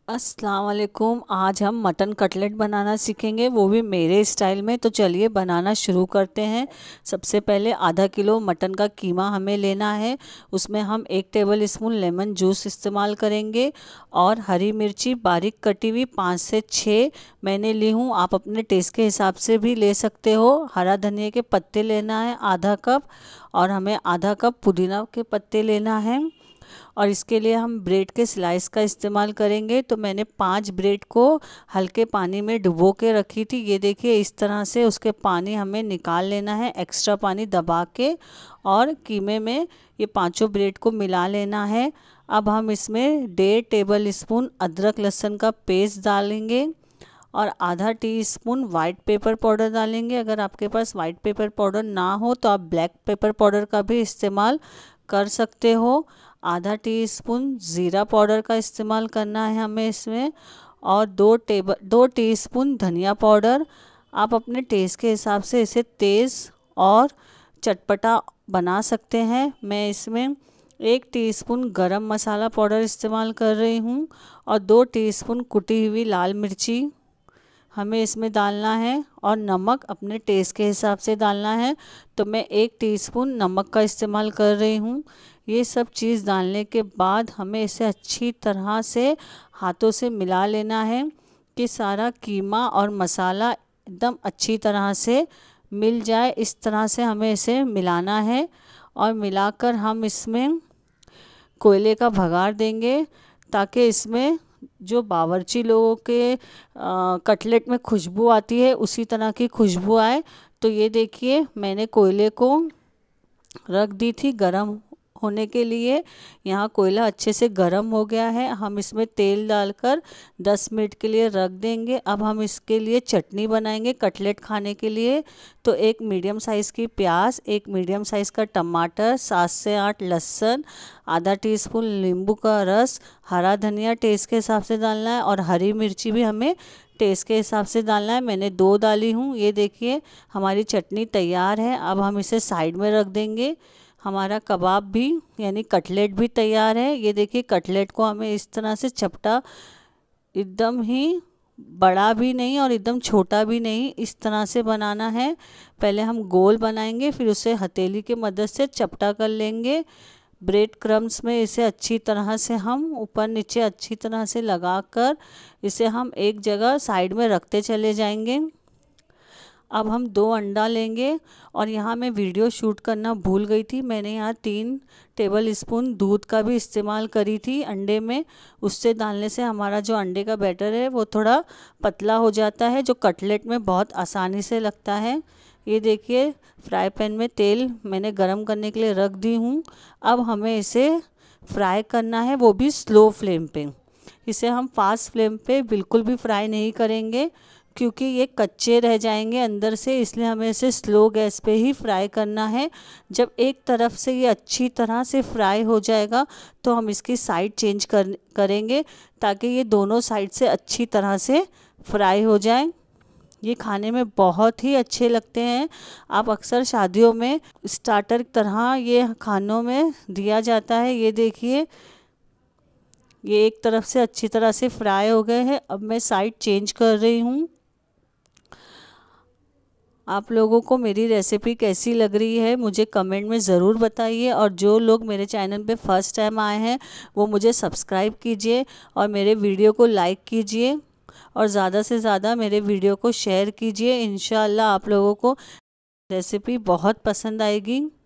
अस्सलाम वालेकुम। आज हम मटन कटलेट बनाना सीखेंगे, वो भी मेरे स्टाइल में। तो चलिए बनाना शुरू करते हैं। सबसे पहले आधा किलो मटन का कीमा हमें लेना है। उसमें हम 1 टेबल स्पून लेमन जूस इस्तेमाल करेंगे और हरी मिर्ची बारीक कटी हुई 5 से 6 मैंने ली हूँ। आप अपने टेस्ट के हिसाब से भी ले सकते हो। हरा धनिया के पत्ते लेना है आधा कप, और हमें आधा कप पुदीना के पत्ते लेना है। और इसके लिए हम ब्रेड के स्लाइस का इस्तेमाल करेंगे। तो मैंने 5 ब्रेड को हल्के पानी में डुबो के रखी थी। ये देखिए, इस तरह से उसके पानी हमें निकाल लेना है, एक्स्ट्रा पानी दबा के, और कीमे में ये 5 ब्रेड को मिला लेना है। अब हम इसमें 1.5 टेबल स्पून अदरक लहसुन का पेस्ट डालेंगे और आधा टीस्पून वाइट पेपर पाउडर डालेंगे। अगर आपके पास वाइट पेपर पाउडर ना हो तो आप ब्लैक पेपर पाउडर का भी इस्तेमाल कर सकते हो। आधा टीस्पून ज़ीरा पाउडर का इस्तेमाल करना है हमें इसमें, और 2 टीस्पून धनिया पाउडर। आप अपने टेस्ट के हिसाब से इसे तेज़ और चटपटा बना सकते हैं। मैं इसमें 1 टीस्पून गरम मसाला पाउडर इस्तेमाल कर रही हूँ और 2 टीस्पून कुटी हुई लाल मिर्ची हमें इसमें डालना है, और नमक अपने टेस्ट के हिसाब से डालना है। तो मैं 1 टीस्पून नमक का इस्तेमाल कर रही हूँ। ये सब चीज़ डालने के बाद हमें इसे अच्छी तरह से हाथों से मिला लेना है कि सारा कीमा और मसाला एकदम अच्छी तरह से मिल जाए। इस तरह से हमें इसे मिलाना है, और मिलाकर हम इसमें कोयले का भगार देंगे ताकि इसमें जो बावर्ची लोगों के कटलेट में खुशबू आती है उसी तरह की खुशबू आए। तो ये देखिए, मैंने कोयले को रख दी थी गरम होने के लिए। यहाँ कोयला अच्छे से गरम हो गया है। हम इसमें तेल डालकर 10 मिनट के लिए रख देंगे। अब हम इसके लिए चटनी बनाएंगे कटलेट खाने के लिए। तो 1 मीडियम साइज़ की प्याज, 1 मीडियम साइज़ का टमाटर, 7 से 8 लहसुन, आधा टीस्पून नींबू का रस, हरा धनिया टेस्ट के हिसाब से डालना है, और हरी मिर्ची भी हमें टेस्ट के हिसाब से डालना है। मैंने 2 डाली हूँ। ये देखिए, हमारी चटनी तैयार है। अब हम इसे साइड में रख देंगे। हमारा कबाब भी यानी कटलेट भी तैयार है। ये देखिए, कटलेट को हमें इस तरह से चपटा, एकदम ही बड़ा भी नहीं और एकदम छोटा भी नहीं, इस तरह से बनाना है। पहले हम गोल बनाएंगे, फिर उसे हथेली की मदद से चपटा कर लेंगे। ब्रेड क्रम्स में इसे अच्छी तरह से हम ऊपर नीचे अच्छी तरह से लगाकर इसे हम एक जगह साइड में रखते चले जाएंगे। अब हम 2 अंडा लेंगे, और यहाँ मैं वीडियो शूट करना भूल गई थी। मैंने यहाँ 3 टेबल स्पून दूध का भी इस्तेमाल करी थी अंडे में। उससे डालने से हमारा जो अंडे का बैटर है वो थोड़ा पतला हो जाता है, जो कटलेट में बहुत आसानी से लगता है। ये देखिए, फ्राई पैन में तेल मैंने गरम करने के लिए रख दी हूँ। अब हमें इसे फ्राई करना है, वो भी स्लो फ्लेम पे। इसे हम फास्ट फ्लेम पे बिल्कुल भी फ्राई नहीं करेंगे, क्योंकि ये कच्चे रह जाएंगे अंदर से, इसलिए हमें इसे स्लो गैस पे ही फ्राई करना है। जब एक तरफ से ये अच्छी तरह से फ्राई हो जाएगा तो हम इसकी साइड चेंज करेंगे, ताकि ये दोनों साइड से अच्छी तरह से फ्राई हो जाए। ये खाने में बहुत ही अच्छे लगते हैं। आप अक्सर शादियों में स्टार्टर की तरह ये खानों में दिया जाता है। ये देखिए, ये एक तरफ से अच्छी तरह से फ्राई हो गए हैं। अब मैं साइड चेंज कर रही हूँ। आप लोगों को मेरी रेसिपी कैसी लग रही है मुझे कमेंट में ज़रूर बताइए, और जो लोग मेरे चैनल पे फर्स्ट टाइम आए हैं वो मुझे सब्सक्राइब कीजिए और मेरे वीडियो को लाइक कीजिए, और ज़्यादा से ज़्यादा मेरे वीडियो को शेयर कीजिए। इंशाअल्लाह आप लोगों को रेसिपी बहुत पसंद आएगी।